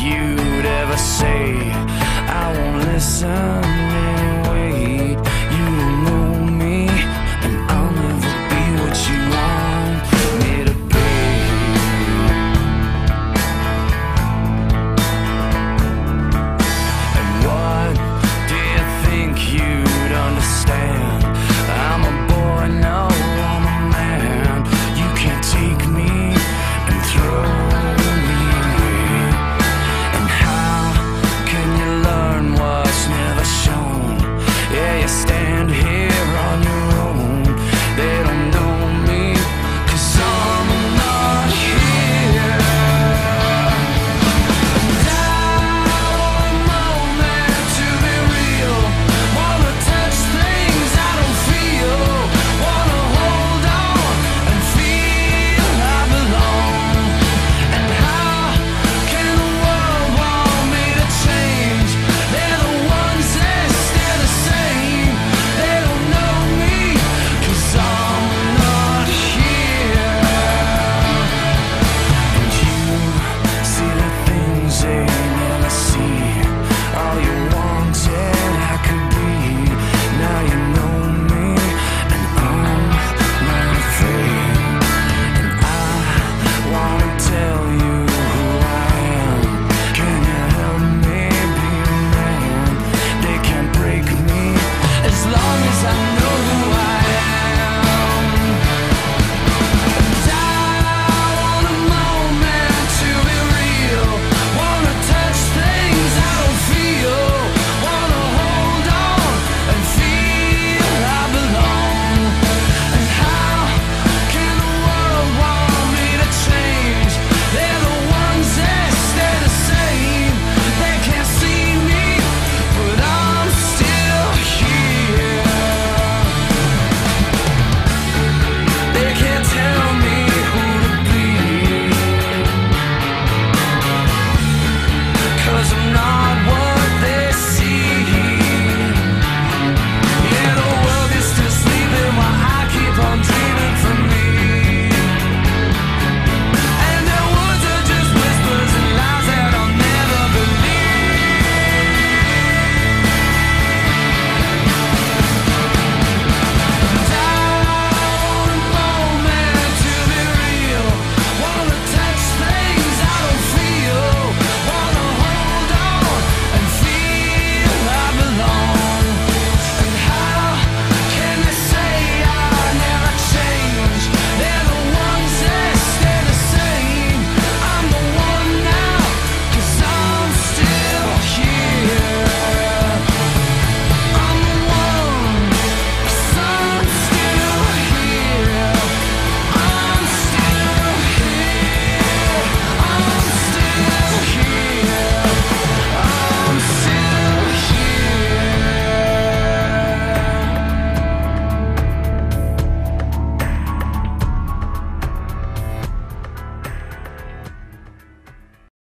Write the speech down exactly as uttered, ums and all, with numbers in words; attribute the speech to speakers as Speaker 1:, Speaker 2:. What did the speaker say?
Speaker 1: you'd ever say I won't listen and wait. You don't know me, and I'll never be what you want me to be. And what do you think you'd understand? I'm a boy, no, I'm a man. You can't take me and throw me away. And how can you learn what's never shown? Yeah, you stand here on your own. They don't know me, 'cause I'm not here. And I want a moment to be real. Wanna touch things I don't feel. Wanna hold on and feel I belong. And how can the world want me to change? They're the ones that stay the same. They don't know me, 'cause I'm not here. And you see the things they never see. All you wanted I could be. Now you know me, and I'm not afraid. And I wanna tell you